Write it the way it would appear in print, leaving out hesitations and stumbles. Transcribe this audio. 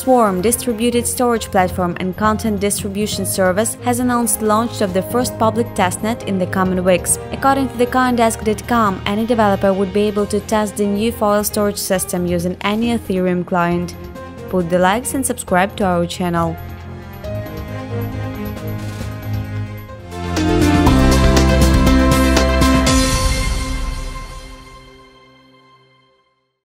Swarm distributed storage platform and content distribution service has announced the launch of the first public testnet in the coming weeks. According to the CoinDesk.com, any developer would be able to test the new file storage system using any Ethereum client. Put the likes and subscribe to our channel.